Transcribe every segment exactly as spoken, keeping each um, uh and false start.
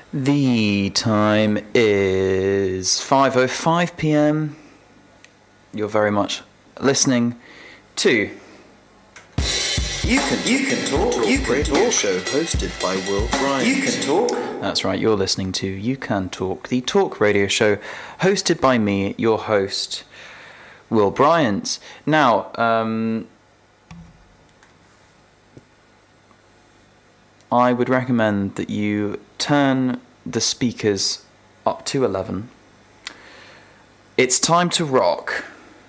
The time is five oh five p m. You're very much listening to You Can You Can Talk. You Can Talk. Show hosted by Will Bryant. You Can Talk. That's right. You're listening to You Can Talk, the talk radio show hosted by me, your host, Will Bryant. Now, um, I would recommend that you turn the speakers up to eleven. It's time to rock.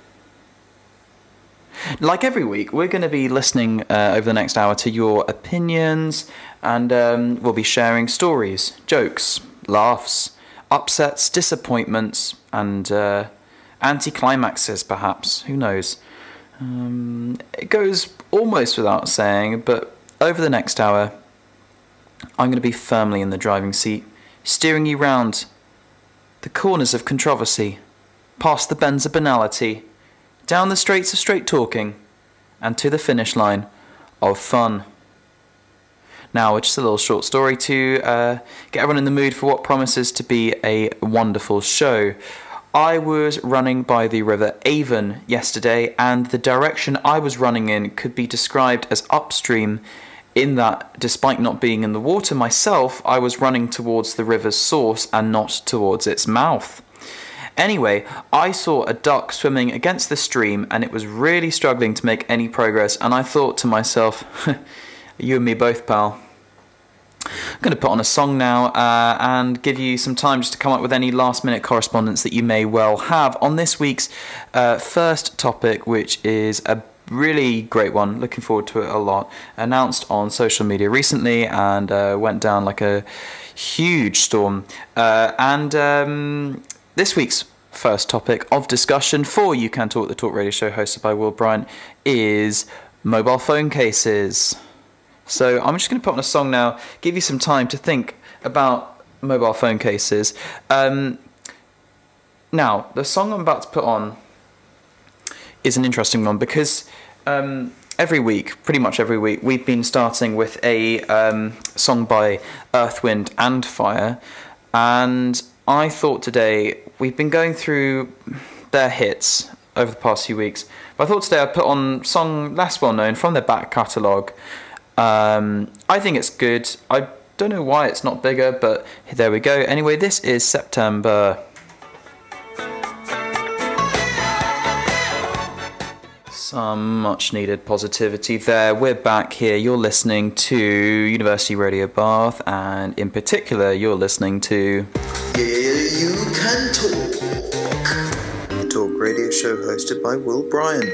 Like every week, we're going to be listening uh, over the next hour to your opinions, and um, we'll be sharing stories, jokes, laughs, upsets, disappointments, and uh, anticlimaxes, perhaps. Who knows? Um, it goes almost without saying, but over the next hour, I'm going to be firmly in the driving seat, steering you round the corners of controversy, past the bends of banality, down the straights of straight talking, and to the finish line of fun. Now, just a little short story to uh, get everyone in the mood for what promises to be a wonderful show. I was running by the River Avon yesterday, and the direction I was running in could be described as upstream, in that, despite not being in the water myself, I was running towards the river's source and not towards its mouth. Anyway, I saw a duck swimming against the stream, and it was really struggling to make any progress, and I thought to myself, you and me both, pal. I'm going to put on a song now uh, and give you some time just to come up with any last minute correspondence that you may well have on this week's uh, first topic, which is a really great one. Looking forward to it a lot. Announced on social media recently and uh, went down like a huge storm. Uh, and um, this week's first topic of discussion for You Can Talk, the talk radio show hosted by Will Bryant, is mobile phone cases. So I'm just going to put on a song now, give you some time to think about mobile phone cases. Um, now, the song I'm about to put on is an interesting one because um, every week, pretty much every week, we've been starting with a um, song by Earth, Wind and Fire, and I thought today, we've been going through their hits over the past few weeks, but I thought today I'd put on a song less well known from their back catalogue. Um, I think it's good. I don't know why it's not bigger, but there we go. Anyway, this is September. Some much needed positivity there. We're back here. You're listening to University Radio Bath, and in particular, you're listening to Yeah, You Can Talk, the talk radio show hosted by Will Bryant.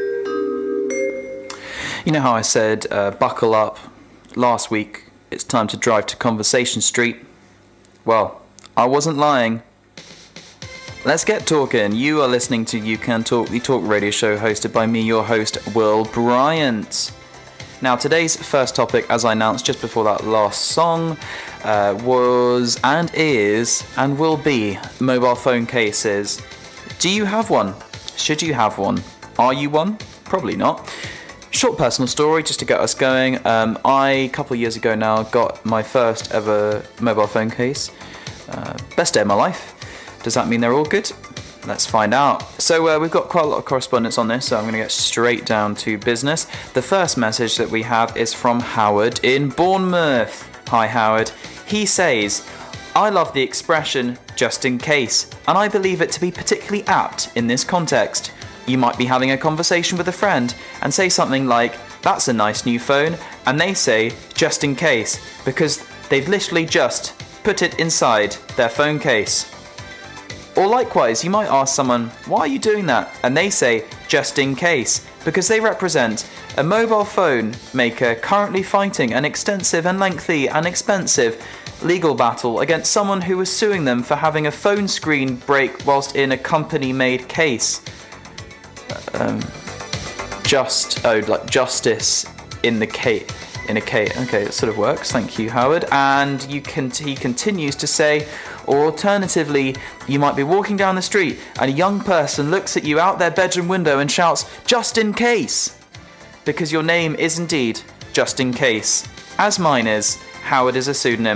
You know how I said, uh, buckle up last week, it's time to drive to Conversation Street? Well, I wasn't lying. Let's get talking. You are listening to You Can Talk, the talk radio show hosted by me, your host, Will Bryant. Now, today's first topic, as I announced just before that last song, uh, was and is and will be mobile phone cases. Do you have one? Should you have one? Are you one? Probably not. Short personal story just to get us going. Um, I, a couple of years ago now, got my first ever mobile phone case. Uh, best day of my life. Does that mean they're all good? Let's find out. So uh, we've got quite a lot of correspondence on this, so I'm going to get straight down to business. The first message that we have is from Howard in Bournemouth. Hi Howard. He says, I love the expression, just in case, and I believe it to be particularly apt in this context. You might be having a conversation with a friend and say something like, that's a nice new phone, and they say, just in case, because they've literally just put it inside their phone case. Or likewise, you might ask someone, why are you doing that? And they say, just in case, because they represent a mobile phone maker currently fighting an extensive and lengthy and expensive legal battle against someone who was suing them for having a phone screen break whilst in a company-made case. Um, just, oh, like justice in the case. In a case. Okay, it sort of works. Thank you, Howard. And you can. He continues to say, or alternatively, you might be walking down the street and a young person looks at you out their bedroom window and shouts, just in case, because your name is indeed just in case, as mine is. Howard is a pseudonym.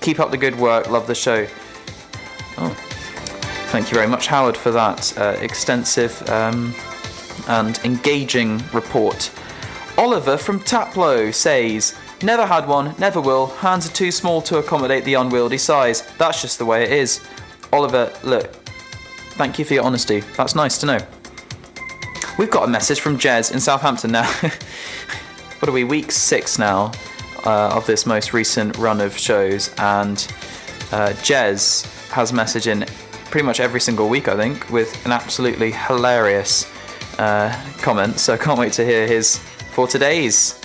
Keep up the good work. Love the show. Oh, thank you very much, Howard, for that uh, extensive um, and engaging report. Oliver from Taplow says, never had one, never will. Hands are too small to accommodate the unwieldy size. That's just the way it is. Oliver, look, thank you for your honesty. That's nice to know. We've got a message from Jez in Southampton now. What are we, week six now uh, of this most recent run of shows, and uh, Jez has a message in pretty much every single week, I think, with an absolutely hilarious uh, comment, so I can't wait to hear his for today's.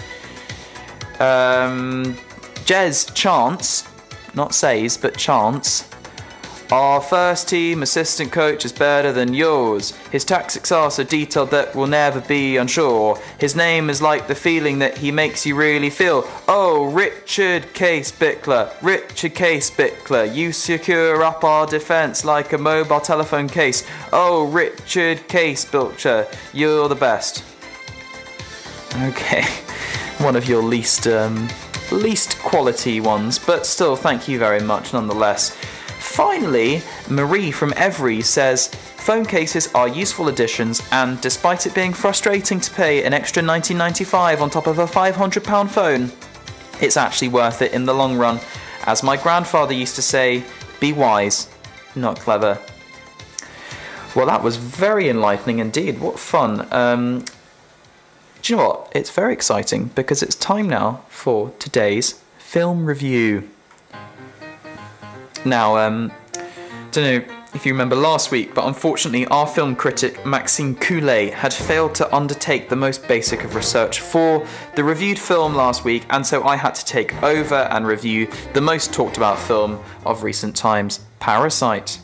Um, Jez chants, not says, but chants, our first team assistant coach is better than yours. His tactics are so detailed that we'll never be unsure. His name is like the feeling that he makes you really feel. Oh, Richard Case Bickler, Richard Case Bickler, you secure up our defence like a mobile telephone case. Oh, Richard Case Bickler, you're the best. Okay, one of your least um, least quality ones, but still, thank you very much nonetheless. Finally, Marie from Every says, phone cases are useful additions, and despite it being frustrating to pay an extra nineteen ninety-five on top of a five hundred pound phone, it's actually worth it in the long run. As my grandfather used to say, be wise, not clever. Well, that was very enlightening indeed. What fun. Um, do you know what? It's very exciting because it's time now for today's film review. Now, um, don't know if you remember last week, but unfortunately our film critic Maxime Coulet had failed to undertake the most basic of research for the reviewed film last week, and so I had to take over and review the most talked about film of recent times, Parasite.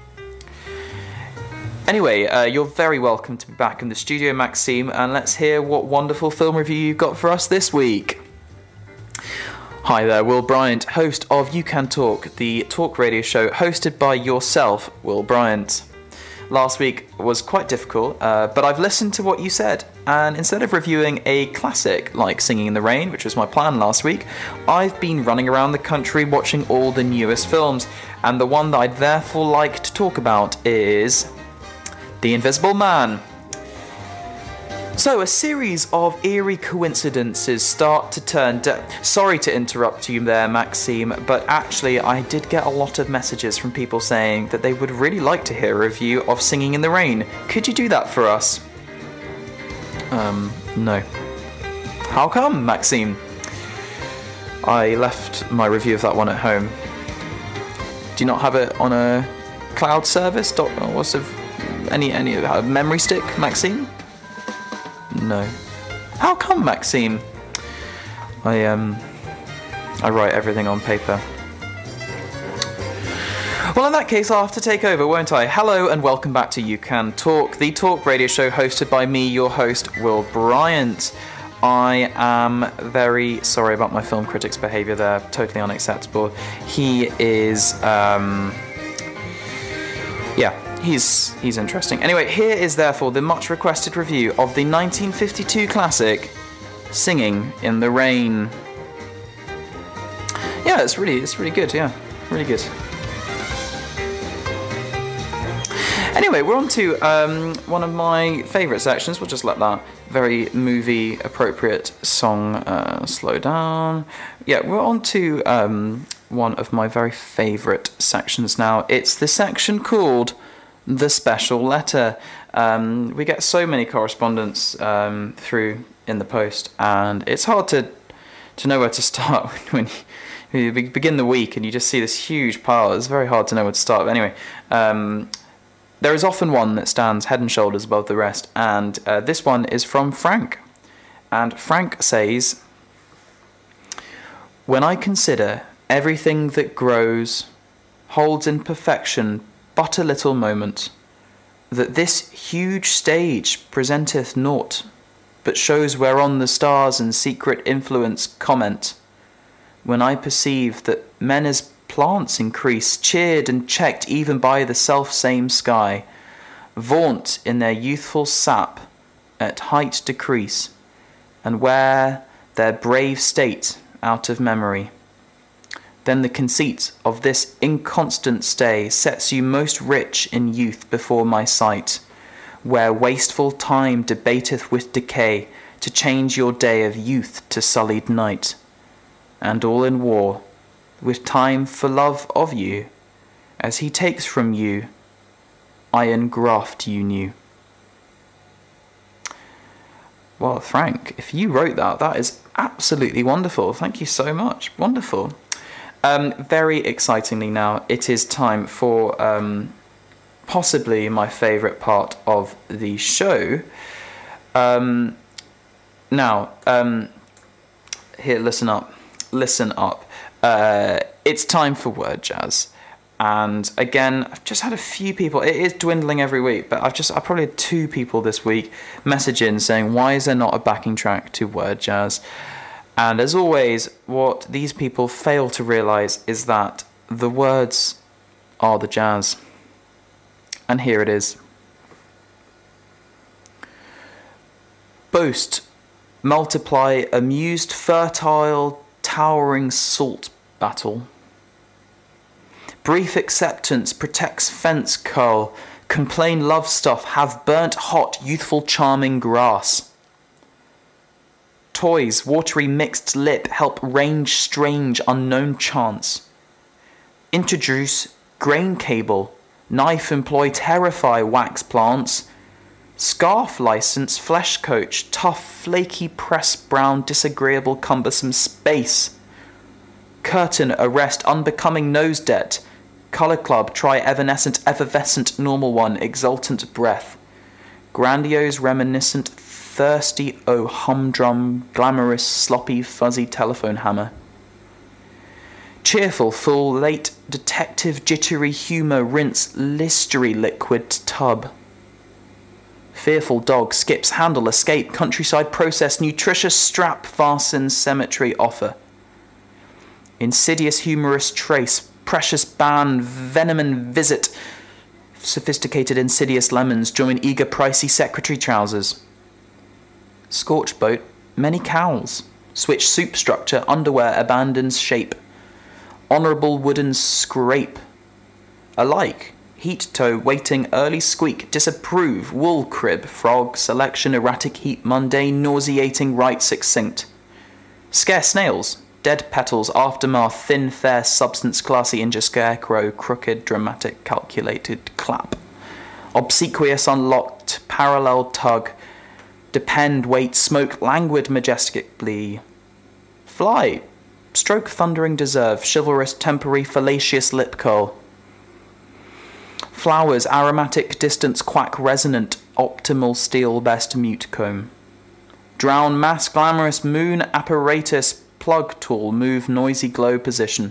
Anyway, uh, you're very welcome to be back in the studio, Maxime, and let's hear what wonderful film review you've got for us this week. Hi there, Will Bryant, host of You Can Talk, the talk radio show hosted by yourself, Will Bryant. Last week was quite difficult, uh, but I've listened to what you said, and instead of reviewing a classic like Singing in the Rain, which was my plan last week, I've been running around the country watching all the newest films, and the one that I'd therefore like to talk about is The Invisible Man. So, a series of eerie coincidences start to turn... De- Sorry to interrupt you there, Maxime, but actually I did get a lot of messages from people saying that they would really like to hear a review of Singing in the Rain. Could you do that for us? Um, no. How come, Maxime? I left my review of that one at home. Do you not have it on a cloud service? Dot, what's the, any, any uh, memory stick, Maxime? No. How come, Maxime? I um, I write everything on paper. Well, in that case, I'll have to take over, won't I? Hello and welcome back to You Can Talk, the talk radio show hosted by me, your host, Will Bryant. I am very sorry about my film critic's behaviour there. Totally unacceptable. He is, um, yeah. He's he's interesting. Anyway, here is therefore the much requested review of the nineteen fifty-two classic Singing in the Rain. Yeah, it's really it's really good. Yeah, really good. Anyway, we're on to um, one of my favourite sections. We'll just let that very movie appropriate song uh, slow down. Yeah, we're on to um, one of my very favourite sections now. It's the section called The Special Letter. Um, we get so many correspondence um, through in the post, and it's hard to to know where to start when you, you begin the week and you just see this huge pile. It's very hard to know where to start. But anyway, um, there is often one that stands head and shoulders above the rest, and uh, this one is from Frank. And Frank says, when I consider everything that grows, holds in perfection but a little moment, that this huge stage presenteth naught, but shows whereon the stars and secret influence comment, when I perceive that men as plants increase, cheered and checked even by the self-same sky, vaunt in their youthful sap at height decrease, and wear their brave state out of memory, then the conceit of this inconstant stay sets you most rich in youth before my sight, where wasteful time debateth with decay to change your day of youth to sullied night, and all in war, with time for love of you, as he takes from you iron graft you knew. Well, Frank, if you wrote that, that is absolutely wonderful. Thank you so much. Wonderful. Um, very excitingly now, it is time for um, possibly my favourite part of the show. Um, now, um, here, listen up. Listen up. Uh, it's time for Word Jazz. And again, I've just had a few people, it is dwindling every week, but I've just, I probably had two people this week message in saying, why is there not a backing track to Word Jazz? And as always, what these people fail to realise is that the words are the jazz. And here it is. Boast, multiply, amused, fertile, towering salt battle. Brief acceptance protects fence curl. Complain love stuff have burnt hot youthful charming grass. Toys, watery mixed lip help range strange unknown chance. Introduce grain cable. Knife employ terrify wax plants. Scarf license flesh coach tough flaky press brown disagreeable cumbersome space. Curtain arrest unbecoming nose debt. Colour club try evanescent effervescent normal one exultant breath. Grandiose reminiscent thirsty oh humdrum glamorous sloppy fuzzy telephone hammer. Cheerful full late detective jittery humour rinse listery liquid tub. Fearful dog skips handle escape countryside process nutritious strap fasten cemetery offer. Insidious humorous trace precious ban venom and visit sophisticated insidious lemons join eager pricey secretary trousers. Scorch boat many cowls switch soup structure underwear abandons shape. Honourable wooden scrape. Alike heat toe waiting early squeak disapprove wool crib frog selection erratic heat mundane nauseating right succinct. Scare snails dead petals aftermath thin fair substance classy injure scarecrow crooked dramatic calculated clap. Obsequious unlocked parallel tug depend wait smoke languid majestically. Fly stroke thundering deserve chivalrous temporary fallacious lip curl. Flowers aromatic distance quack resonant optimal steel best mute comb. Drown mass glamorous moon apparatus plug tool move noisy glow position.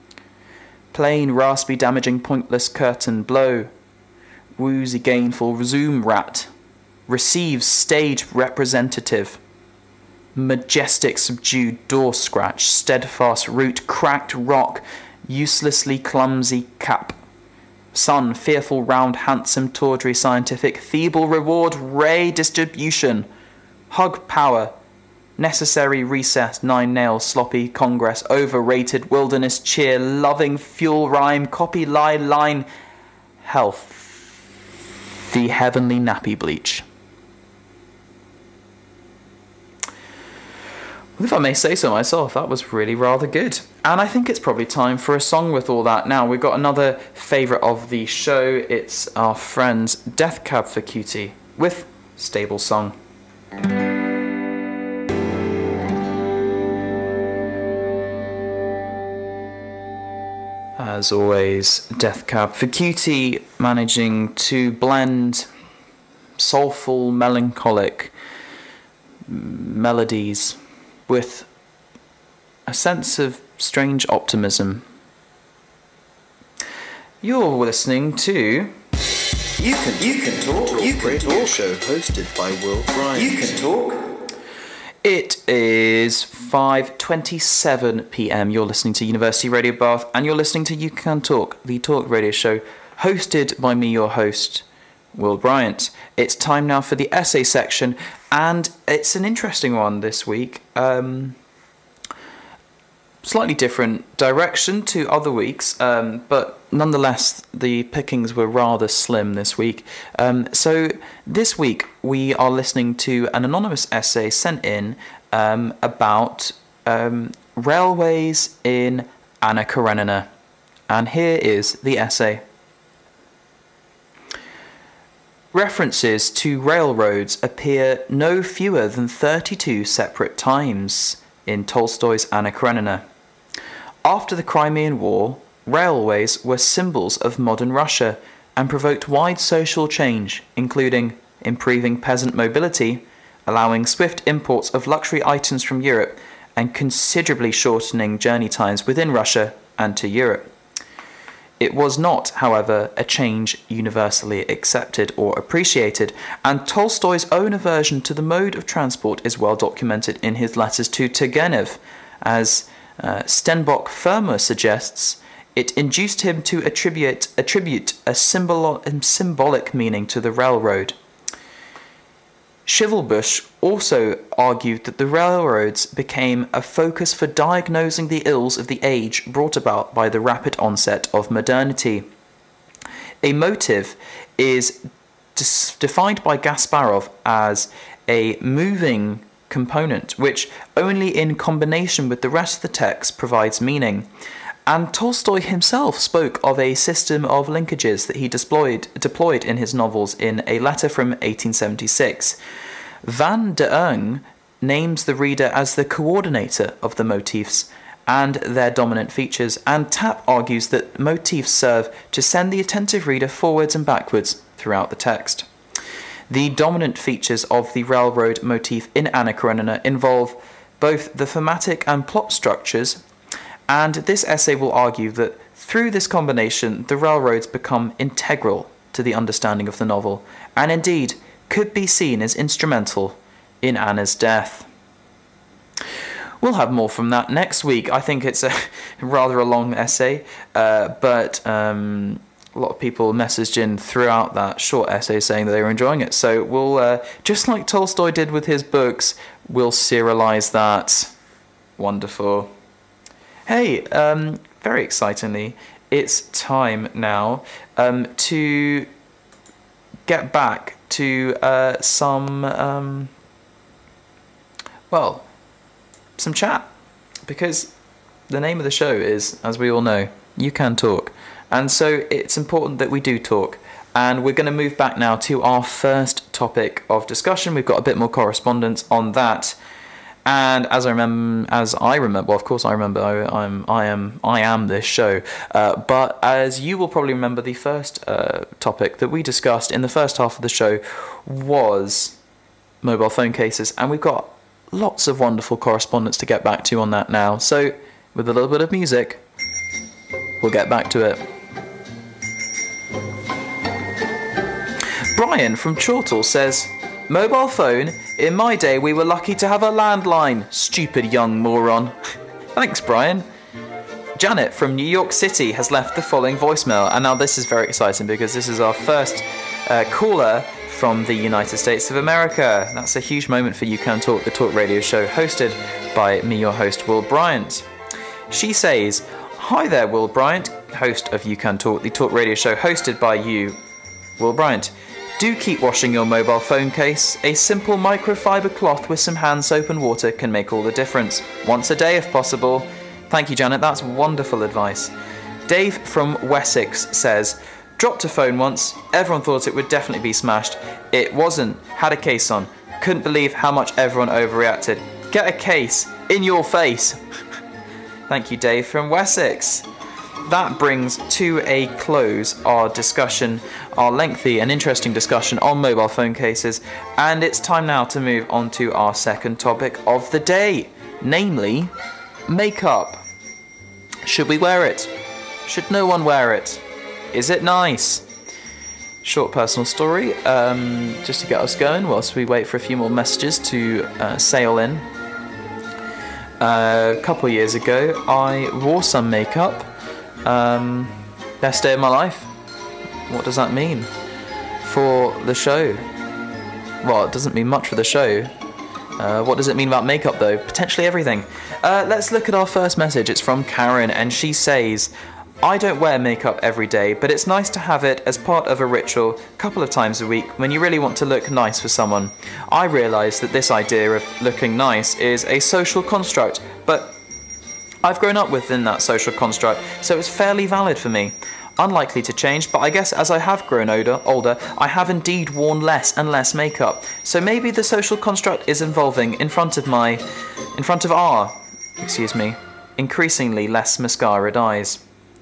Plain raspy damaging pointless curtain blow. Woozy gainful resume rat. Receives stage representative. Majestic subdued door scratch steadfast root cracked rock uselessly clumsy cap. Sun fearful round handsome tawdry scientific feeble reward ray distribution. Hug power necessary recess nine nails sloppy congress overrated wilderness cheer loving fuel rhyme copy lie line health the heavenly nappy bleach. Well, if I may say so myself, that was really rather good. And I think it's probably time for a song with all that. Now, we've got another favourite of the show. It's our friends Death Cab for Cutie with Stable Song. As always, Death Cab for Cutie managing to blend soulful, melancholic melodies with a sense of strange optimism. You're listening to You Can You Can Talk You Can Talk show hosted by Will Bryant. You Can Talk. It is five twenty-seven p m. You're listening to University Radio Bath and you're listening to You Can Talk, the talk radio show hosted by me, your host, Will Bryant. It's time now for the essay section, and it's an interesting one this week. Um, slightly different direction to other weeks, um, but nonetheless the pickings were rather slim this week. Um, so this week we are listening to an anonymous essay sent in um, about um, railways in Anna Karenina. And here is the essay. References to railroads appear no fewer than thirty-two separate times in Tolstoy's Anna Karenina. After the Crimean War, railways were symbols of modern Russia and provoked wide social change, including improving peasant mobility, allowing swift imports of luxury items from Europe, and considerably shortening journey times within Russia and to Europe. It was not, however, a change universally accepted or appreciated, and Tolstoy's own aversion to the mode of transport is well documented in his letters to Turgenev. As uh, Stenbock Firma suggests, it induced him to attribute, attribute a symbol, symbolic meaning to the railroad. Schivelbusch also argued that the railroads became a focus for diagnosing the ills of the age brought about by the rapid onset of modernity. A motive is defined by Gasparov as a moving component, which only in combination with the rest of the text provides meaning. And Tolstoy himself spoke of a system of linkages that he deployed, deployed in his novels in a letter from eighteen seventy-six. Van der Eng names the reader as the coordinator of the motifs and their dominant features, and Tapp argues that motifs serve to send the attentive reader forwards and backwards throughout the text. The dominant features of the railroad motif in Anna Karenina involve both the thematic and plot structures, and this essay will argue that through this combination the railroads become integral to the understanding of the novel, and indeed could be seen as instrumental in Anna's death. We'll have more from that next week. I think it's a rather a long essay, uh, but um, a lot of people messaged in throughout that short essay saying that they were enjoying it. So we'll, uh, just like Tolstoy did with his books, we'll serialize that. Wonderful. Hey, um, very excitingly, it's time now um, to get back to uh, some, um, well, some chat. Because the name of the show is, as we all know, You Can Talk. And so it's important that we do talk. And we're going to move back now to our first topic of discussion. We've got a bit more correspondence on that. And as I remember, as I remember, well, of course I remember, I, I'm, I am, I am this show. Uh, but as you will probably remember, the first uh, topic that we discussed in the first half of the show was mobile phone cases, and we've got lots of wonderful correspondence to get back to on that now. So, with a little bit of music, we'll get back to it. Brian from Chortle says, "Mobile phone? In my day we were lucky to have a landline, stupid young moron." Thanks, Brian. Janet from New York City has left the following voicemail, and now this is very exciting because this is our first uh, caller from the United States of America. That's a huge moment for You Can Talk, the talk radio show hosted by me, your host, Will Bryant. She says, "Hi there, Will Bryant, host of You Can Talk, the talk radio show hosted by you, Will Bryant. Do keep washing your mobile phone case. A simple microfiber cloth with some hand soap and water can make all the difference. Once a day if possible." Thank you, Janet, that's wonderful advice. Dave from Wessex says, "Dropped a phone once. Everyone thought it would definitely be smashed. It wasn't. Had a case on. Couldn't believe how much everyone overreacted. Get a case. In your face." Thank you, Dave from Wessex. That brings to a close our discussion, our lengthy and interesting discussion on mobile phone cases, and it's time now to move on to our second topic of the day, namely makeup. Should we wear it? Should no one wear it? Is it nice? Short personal story, um, just to get us going whilst we wait for a few more messages to uh, sail in. Uh, a couple of years ago, I wore some makeup. Um, best day of my life. What does that mean for the show? Well, it doesn't mean much for the show. Uh, what does it mean about makeup though? Potentially everything. Uh, let's look at our first message. It's from Karen, and she says, I don't wear makeup every day, but it's nice to have it as part of a ritual a couple of times a week when you really want to look nice for someone. I realise that this idea of looking nice is a social construct, but I've grown up within that social construct, so it's fairly valid for me. Unlikely to change, but I guess as I have grown older, older, I have indeed worn less and less makeup. So maybe the social construct is evolving in front of my, in front of our, excuse me, increasingly less mascaraed eyes.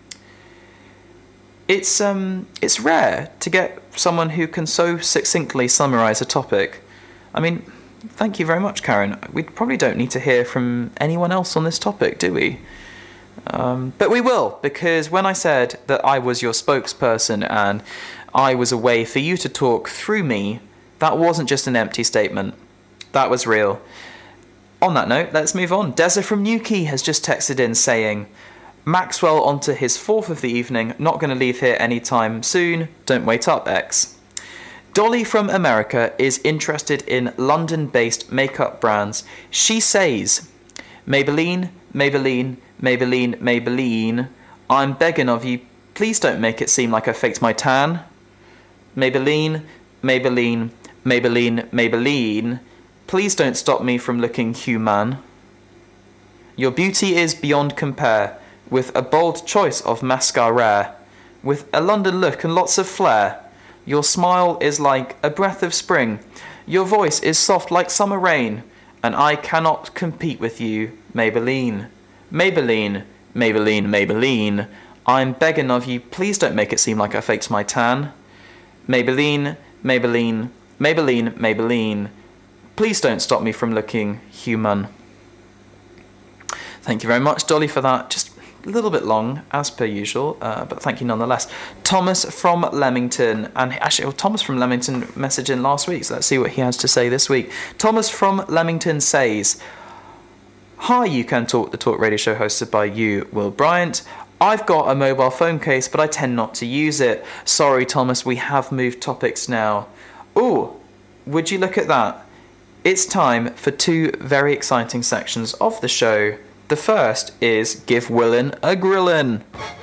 It's um, it's rare to get someone who can so succinctly summarise a topic. I mean, thank you very much, Karen. We probably don't need to hear from anyone else on this topic, do we? Um, but we will, because when I said that I was your spokesperson and I was a way for you to talk through me, that wasn't just an empty statement. That was real. On that note, let's move on. Deza from Newquay has just texted in saying, Maxwell onto his fourth of the evening, not going to leave here anytime soon, don't wait up, X. Dolly from America is interested in London-based makeup brands. She says, Maybelline, Maybelline, Maybelline, Maybelline, I'm begging of you, please don't make it seem like I faked my tan. Maybelline, Maybelline, Maybelline, Maybelline, please don't stop me from looking human. Your beauty is beyond compare, with a bold choice of mascara, with a London look and lots of flair. Your smile is like a breath of spring, your voice is soft like summer rain, and I cannot compete with you, Maybelline. Maybelline, Maybelline, Maybelline, I'm begging of you, please don't make it seem like I faked my tan. Maybelline, Maybelline, Maybelline, Maybelline, please don't stop me from looking human. Thank you very much, Dolly, for that. Just a little bit long, as per usual, uh, but thank you nonetheless. Thomas from Leamington, and actually, well, Thomas from Leamington messaged in last week, so let's see what he has to say this week. Thomas from Leamington says, Hi, You Can Talk, the talk radio show hosted by you, Will Bryant. I've got a mobile phone case, but I tend not to use it. Sorry, Thomas, we have moved topics now. Ooh, would you look at that? It's time for two very exciting sections of the show. The first is Give Willin a Grillin.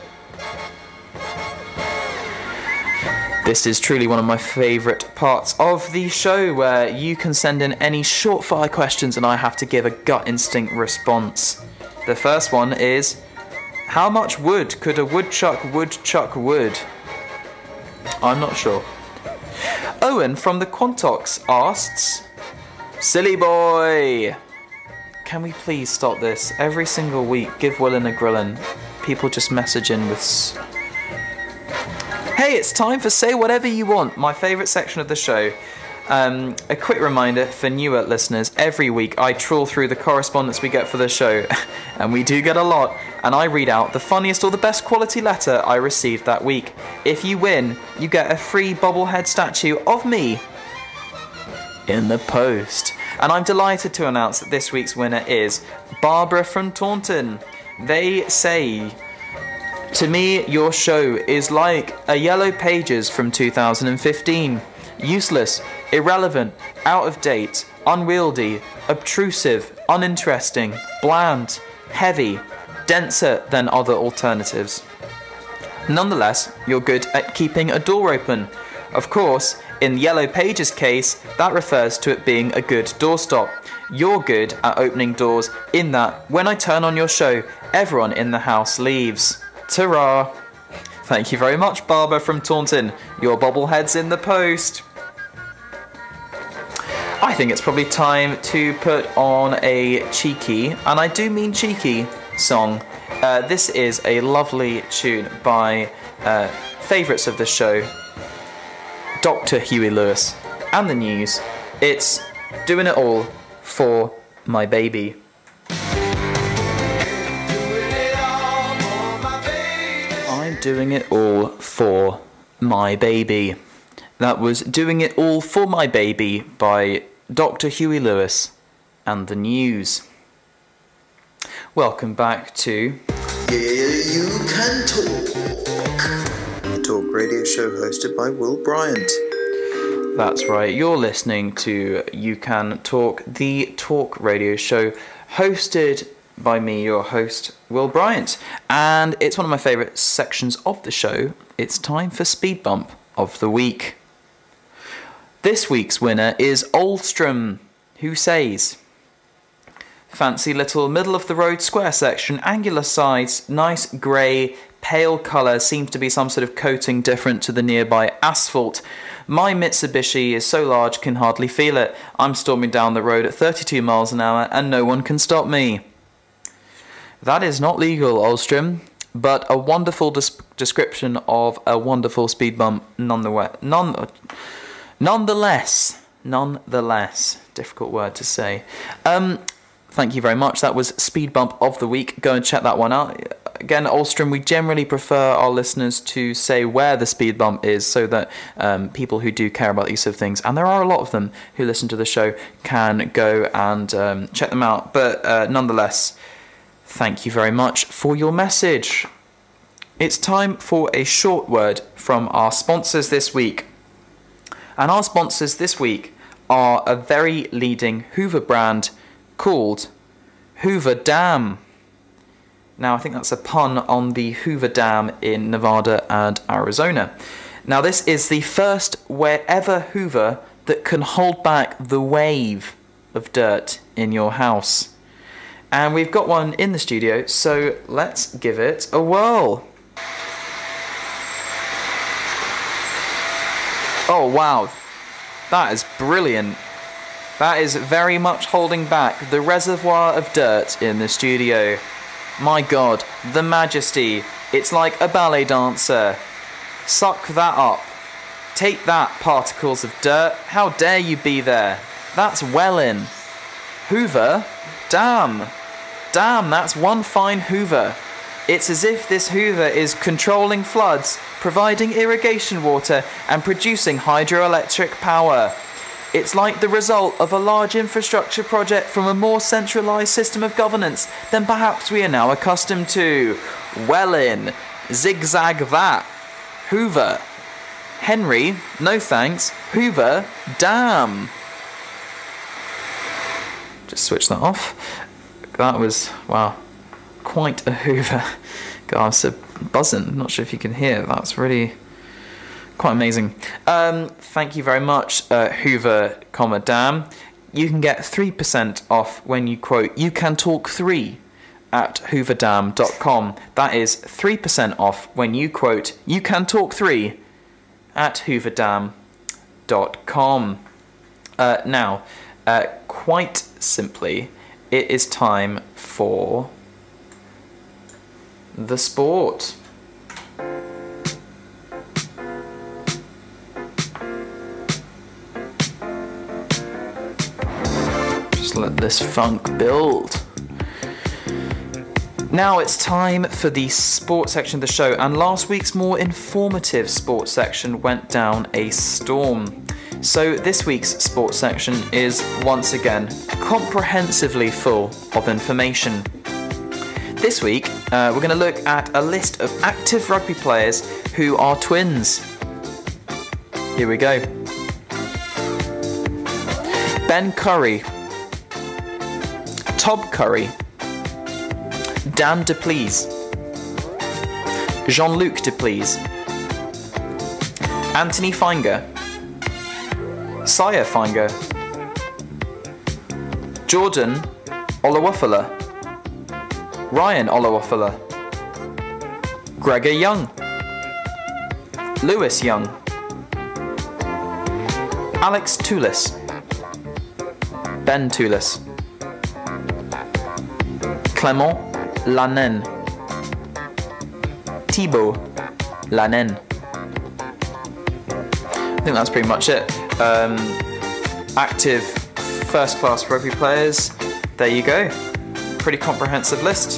This is truly one of my favourite parts of the show, where you can send in any short fire questions and I have to give a gut instinct response. The first one is, how much wood could a woodchuck woodchuck wood? I'm not sure. Owen from the Quantox asks, Silly boy! Can we please stop this? Every single week, Give Willin a Grillin. People just message in with... S Hey, it's time for Say Whatever You Want, my favourite section of the show. Um, a quick reminder for newer listeners, every week I trawl through the correspondence we get for the show, and we do get a lot, and I read out the funniest or the best quality letter I received that week. If you win, you get a free bobblehead statue of me in the post. And I'm delighted to announce that this week's winner is Barbara from Taunton. They say, to me, your show is like a Yellow Pages from two thousand fifteen. Useless, irrelevant, out of date, unwieldy, obtrusive, uninteresting, bland, heavy, denser than other alternatives. Nonetheless, you're good at keeping a door open. Of course, in Yellow Pages' case, that refers to it being a good doorstop. You're good at opening doors in that when I turn on your show, everyone in the house leaves. Ta-ra! Thank you very much, Barbara from Taunton. Your bobblehead's in the post. I think it's probably time to put on a cheeky, and I do mean cheeky, song. Uh, this is a lovely tune by uh, favourites of the show, Doctor Huey Lewis and the News. It's Doing It All for My Baby. I'm doing it all for my baby. That was Doing It All for My Baby by Doctor Huey Lewis and the News. Welcome back to Yeah, You Can Talk, the talk radio show hosted by Will Bryant. That's right, you're listening to You Can Talk, the talk radio show hosted by me, your host, Will Bryant. And it's one of my favourite sections of the show. It's time for Speed Bump of the Week. This week's winner is Oldstrom, who says, fancy little middle-of-the-road square section, angular sides, nice grey, pale colour, seems to be some sort of coating different to the nearby asphalt. My Mitsubishi is so large can hardly feel it. I'm storming down the road at thirty-two miles an hour and no one can stop me. That is not legal, Oldstrom, but a wonderful des- description of a wonderful speed bump nonetheless. None, nonetheless, nonetheless, difficult word to say. Um, thank you very much. That was Speed Bump of the Week. Go and check that one out. Again, Oldstrom, we generally prefer our listeners to say where the speed bump is so that um, people who do care about these sort of things, and there are a lot of them who listen to the show, can go and um, check them out. But uh, nonetheless, thank you very much for your message. It's time for a short word from our sponsors this week. And our sponsors this week are a very leading Hoover brand called Hoover Dam. Now, I think that's a pun on the Hoover Dam in Nevada and Arizona. Now, this is the first wherever Hoover that can hold back the wave of dirt in your house. And we've got one in the studio, so let's give it a whirl. Oh, wow. That is brilliant. That is very much holding back the reservoir of dirt in the studio. My God, the majesty. It's like a ballet dancer. Suck that up. Take that, particles of dirt. How dare you be there? That's Welling. Hoover? Damn. Damn, that's one fine Hoover. It's as if this Hoover is controlling floods, providing irrigation water, and producing hydroelectric power. It's like the result of a large infrastructure project from a more centralised system of governance than perhaps we are now accustomed to. Welling. Zigzag that. Hoover. Henry, no thanks. Hoover, damn. Just switch that off. That was, wow, quite a Hoover. God, I'm so buzzing. Not sure if you can hear. That's really quite amazing. Um, thank you very much, uh, Hoover, comma, damn. You can get three percent off when you quote You Can Talk three at hoover dam dot com. That is three percent off when you quote You Can Talk three at hoover dam dot com. Uh, now, uh, quite simply, it is time for the sport. Just let this funk build. Now it's time for the sports section of the show, and last week's more informative sports section went down a storm. So this week's sports section is once again comprehensively full of information. This week uh, we're going to look at a list of active rugby players who are twins. Here we go. Ben Curry, Todd Curry, Dan Duplessis, Jean-Luc Duplessis, Anthony Finger, Sire Finger, Jordan Olawofala, Ryan Olawofala, Gregor Young, Lewis Young, Alex Toulis, Ben Toulis, Clément Lannen, Thibaut Lannen. I think that's pretty much it. Um, active first-class rugby players. There you go. Pretty comprehensive list.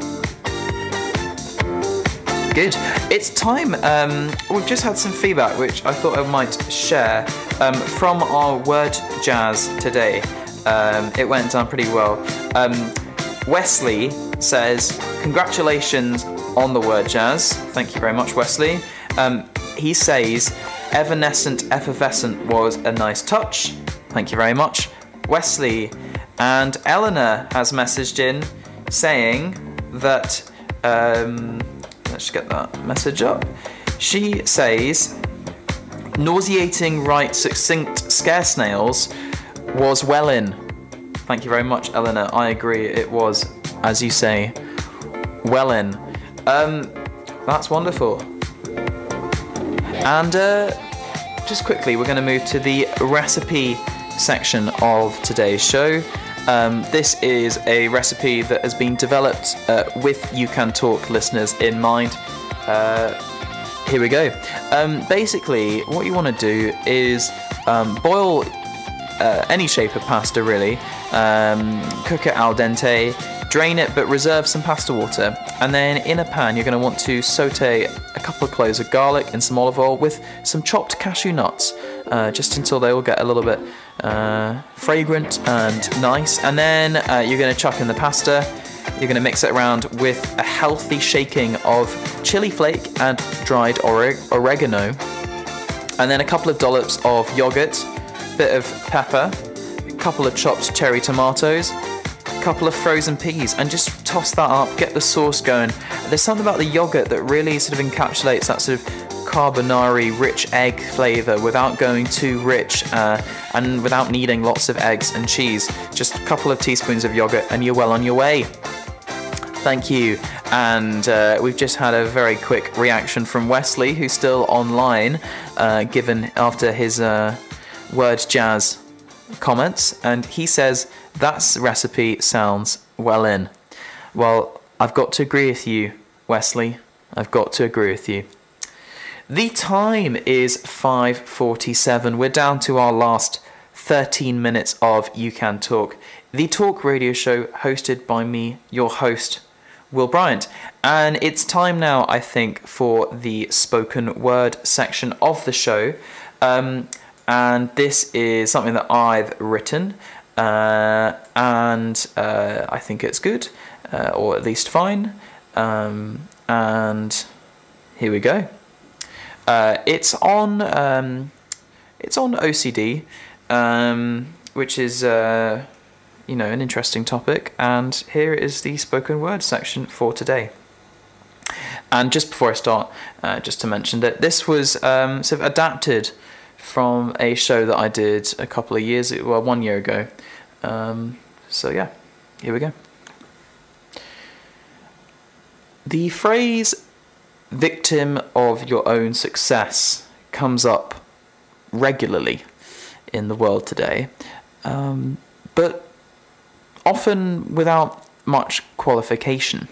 Good. It's time. Um, we've just had some feedback, which I thought I might share um, from our word jazz today. Um, it went down pretty well. Um, Wesley says, congratulations on the word jazz. Thank you very much, Wesley. Um, he says, Evanescent Effervescent was a nice touch. Thank you very much, Wesley. And Eleanor has messaged in saying that, um, let's get that message up. She says, nauseating, right, succinct scare snails was well in. Thank you very much, Eleanor. I agree, it was, as you say, well in. Um, that's wonderful. And uh, just quickly, we're going to move to the recipe section of today's show. Um, this is a recipe that has been developed uh, with You Can Talk listeners in mind. Uh, here we go. Um, basically, what you want to do is um, boil uh, any shape of pasta, really. Um, cook it al dente, drain it, but reserve some pasta water. And then in a pan, you're going to want to saute a couple of cloves of garlic and some olive oil with some chopped cashew nuts, uh, just until they all get a little bit uh, fragrant and nice. And then uh, you're going to chuck in the pasta. You're going to mix it around with a healthy shaking of chili flake and dried ore- oregano. And then a couple of dollops of yogurt, bit of pepper, a couple of chopped cherry tomatoes, a couple of frozen peas, and just toss that up, get the sauce going. There's something about the yogurt that really sort of encapsulates that sort of carbonara rich egg flavour without going too rich uh, and without needing lots of eggs and cheese. Just a couple of teaspoons of yogurt and you're well on your way. Thank you. And uh, we've just had a very quick reaction from Wesley, who's still online, uh, given after his uh, word jazz comments, and he says that recipe sounds well in. Well, I've got to agree with you, Wesley. I've got to agree with you. The time is five forty-seven. We're down to our last thirteen minutes of You Can Talk, the talk radio show hosted by me, your host, Will Bryant. And it's time now, I think, for the spoken word section of the show. Um, and this is something that I've written, uh, and uh, I think it's good, uh, or at least fine. Um, and here we go. Uh, it's on um, it's on O C D, um, which is uh, you know, an interesting topic. And here is the spoken word section for today. And just before I start, uh, just to mention that this was um, sort of adapted from a show that I did a couple of years, well, one year ago. Um, so yeah, here we go. The phrase victim of your own success comes up regularly in the world today, um, but often without much qualification.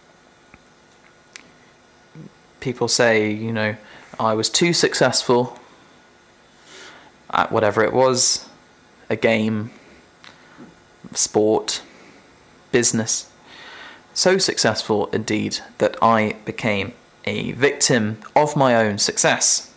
People say, you know, I was too successful at whatever it was, a game, sport, business. So successful indeed that I became a victim of my own success.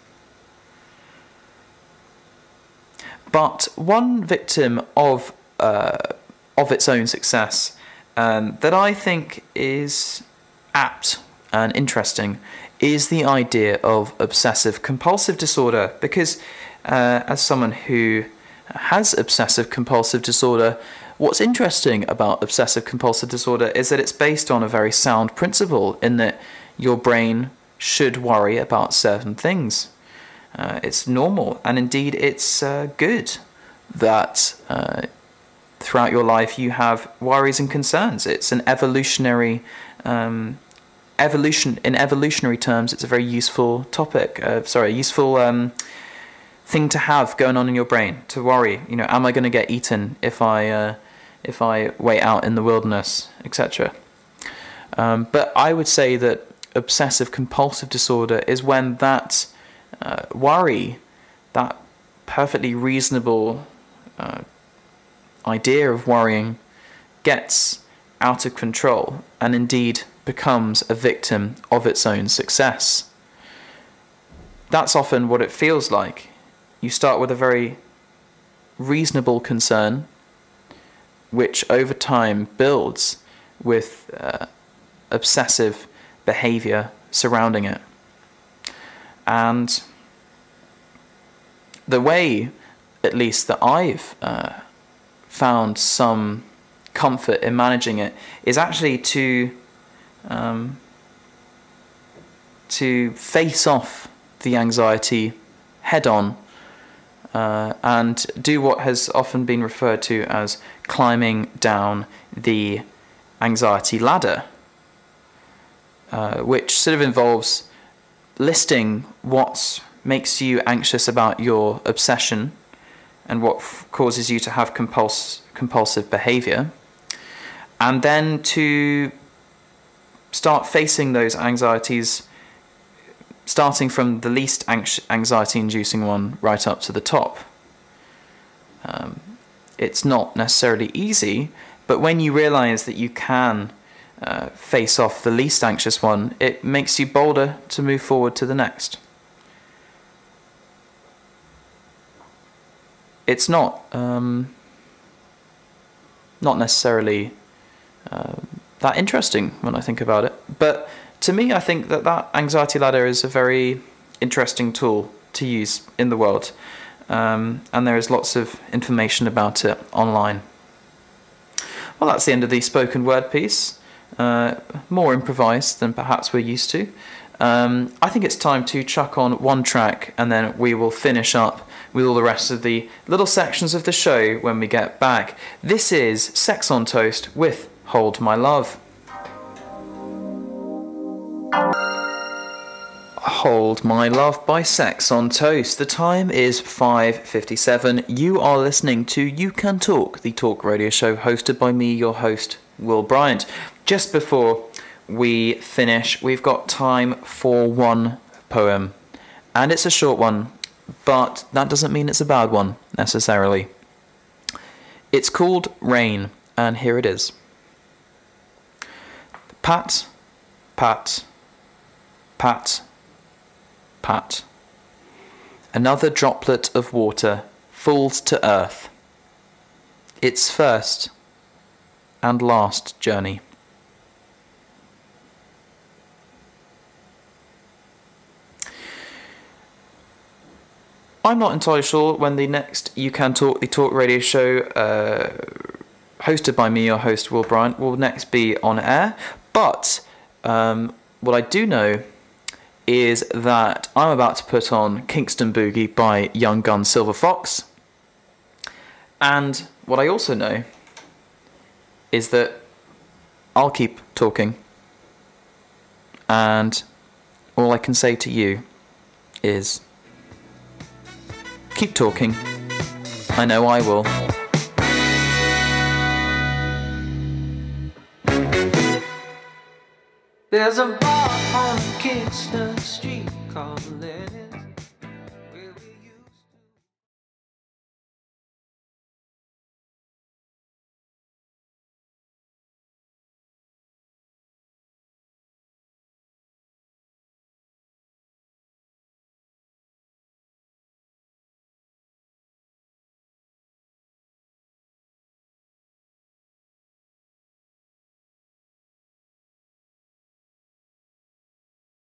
But one victim of uh, of its own success um, that I think is apt and interesting is the idea of obsessive compulsive disorder, because uh, as someone who has obsessive compulsive disorder, what's interesting about obsessive compulsive disorder is that it's based on a very sound principle in that your brain should worry about certain things. Uh, it's normal, and indeed it's uh, good that uh, throughout your life you have worries and concerns. It's an evolutionary um, evolution in evolutionary terms. It's a very useful topic. Uh, sorry, useful um, thing to have going on in your brain, to worry. You know, am I going to get eaten if I uh, if I wait out in the wilderness, et cetera. Um, but I would say that obsessive compulsive disorder is when that uh, worry, that perfectly reasonable uh, idea of worrying, gets out of control and indeed becomes a victim of its own success. That's often what it feels like. You start with a very reasonable concern, which over time builds with uh, obsessive behavior surrounding it. And the way, at least that I've uh, found some comfort in managing it, is actually to um, to face off the anxiety head on, uh, and do what has often been referred to as climbing down the anxiety ladder, uh, which sort of involves listing what makes you anxious about your obsession and what f- causes you to have compuls- compulsive behavior, and then to start facing those anxieties, starting from the least anx- anxiety-inducing one right up to the top. Um, it's not necessarily easy, but when you realize that you can uh, face off the least anxious one, it makes you bolder to move forward to the next. It's not um, not necessarily uh, that interesting when I think about it, but to me, I think that that anxiety ladder is a very interesting tool to use in the world, um, and there is lots of information about it online. Well, that's the end of the spoken word piece. Uh, more improvised than perhaps we're used to. Um, I think it's time to chuck on one track, and then we will finish up with all the rest of the little sections of the show when we get back. This is Sex on Toast with Hold My Love. Hold My Love by Sex on Toast. The time is five fifty-seven. You are listening to You Can Talk, the talk radio show hosted by me, your host, Will Bryant. Just before we finish, we've got time for one poem. And it's a short one, but that doesn't mean it's a bad one, necessarily. It's called Rain, and here it is. Pat, pat, pat, pat. Another droplet of water falls to earth. Its first and last journey. I'm not entirely sure when the next You Can Talk, the talk radio show uh, hosted by me, your host Will Bryant, will next be on air. But um, what I do know is that I'm about to put on Kingston Boogie by Young Gun Silver Fox. And what I also know is that I'll keep talking. And all I can say to you is, keep talking. I know I will. There's a bar on Kingston Street called Lenny's.